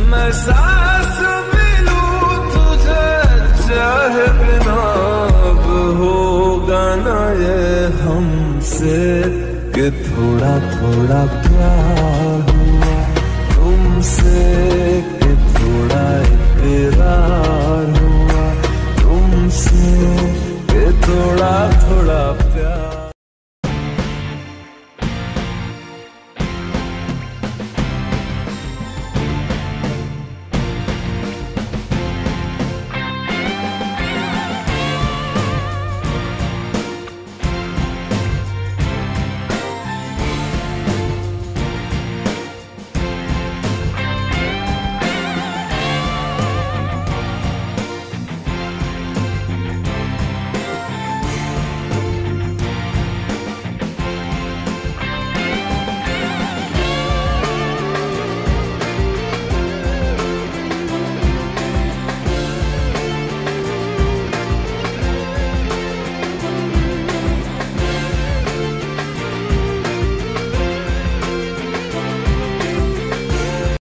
मैं सांस भी लूं तुझे चाहे बिना, अब होगा ना ये हमसे कि थोड़ा थोड़ा प्यार हुआ तुमसे, कि थोड़ा इकरार हुआ तुमसे, कि थोड़ा थोड़ा